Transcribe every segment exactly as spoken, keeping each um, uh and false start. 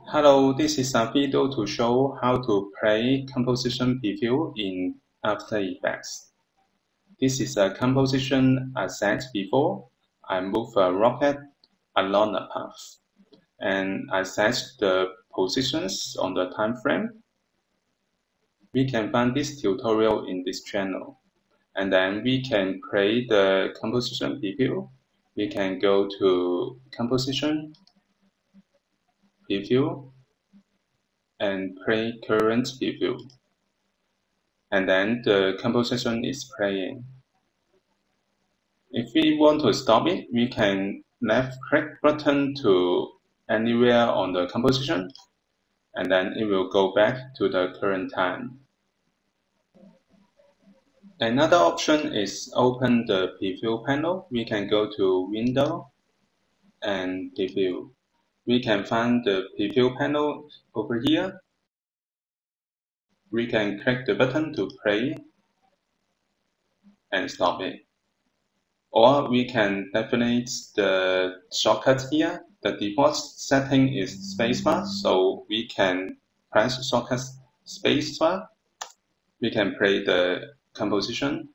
Hello, this is a video to show how to play composition preview in After Effects. This is a composition I set before. I move a rocket along a path, and I set the positions on the time frame. We can find this tutorial in this channel, and then we can play the composition preview. We can go to composition, preview, and play current preview. And then the composition is playing. If we want to stop it, we can left click button to anywhere on the composition, and then it will go back to the current time. Another option is open the preview panel. We can go to Window and Preview. We can find the preview panel over here. We can click the button to play and stop it. Or we can definite the shortcut here. The default setting is Spacebar, so we can press shortcut Spacebar. We can play the composition.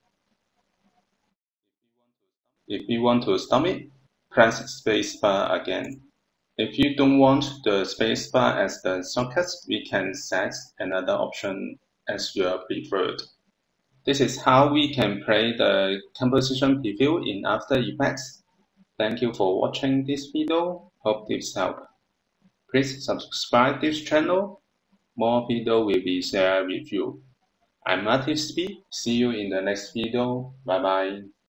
If we want to stop it, press Spacebar again. If you don't want the Spacebar as the shortcut, we can set another option as your preferred. This is how we can play the composition preview in After Effects. Thank you for watching this video. Hope this helped. Please subscribe this channel. More video will be shared with you. I'm Martin Speed. See you in the next video. Bye bye.